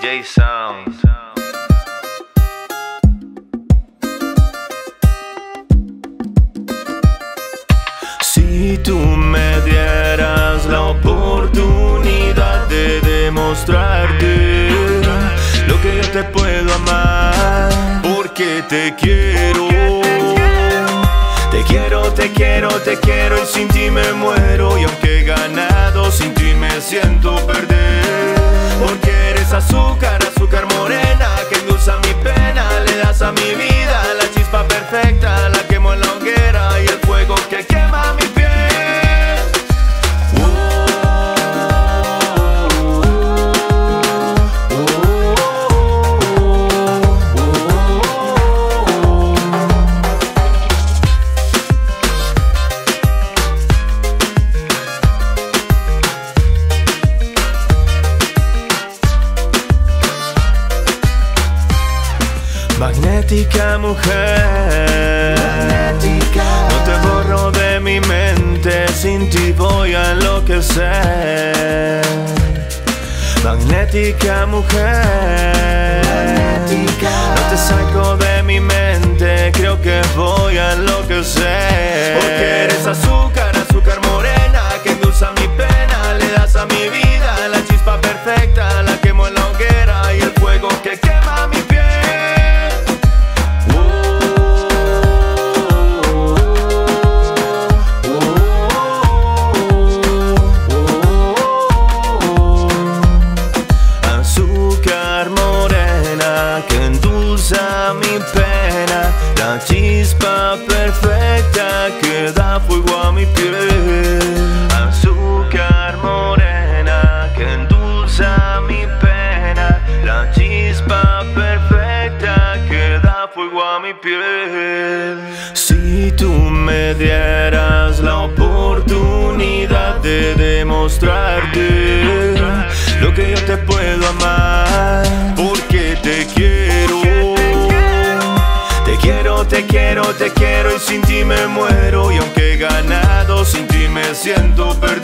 DJ Sound. Si tú me dieras la oportunidad de demostrarte lo que yo te puedo amar, porque te quiero. Te quiero, te quiero, te quiero y sin ti me muero. Y aunque he ganado, sin ti me siento perder. Porque eres azúcar, azúcar morena, que endulza mi pena, le das a mi vida la chispa perfecta, la quemo en la hoguera y el fuego que quema mi piel. Magnética mujer, magnética. No te borro de mi mente, sin ti voy a enloquecer. Magnética mujer, magnética. No te saco de mi mente, creo que voy a enloquecer. Porque eres azúcar, azúcar morena, que endulza mi pena, le das a mi vida la chispa perfecta, la quemo en la hoguera y el fuego que quema mi piel. Mi pena, la chispa perfecta que da fuego a mi piel. Azúcar morena que endulza mi pena, la chispa perfecta que da fuego a mi piel. Si tú me dieras la oportunidad de demostrarte lo que yo te puedo amar, porque te quiero. Te quiero, te quiero, te quiero y sin ti me muero. Y aunque he ganado, sin ti me siento perdido.